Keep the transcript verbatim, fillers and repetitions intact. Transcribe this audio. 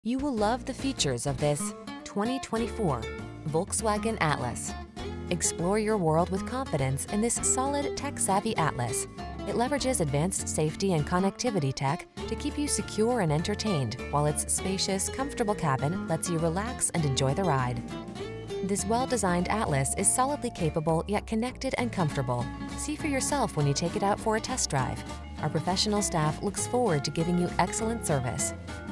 You will love the features of this twenty twenty-four Volkswagen Atlas. Explore your world with confidence in this solid, tech-savvy Atlas. It leverages advanced safety and connectivity tech to keep you secure and entertained, while its spacious, comfortable cabin lets you relax and enjoy the ride. This well-designed Atlas is solidly capable yet connected and comfortable. See for yourself when you take it out for a test drive. Our professional staff looks forward to giving you excellent service.